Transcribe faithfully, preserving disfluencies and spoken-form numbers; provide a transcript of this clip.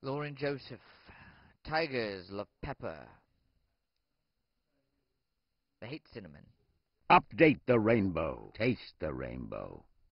Lauren Joseph. Tigers love pepper. They hate cinnamon. Update the rainbow. Taste the rainbow.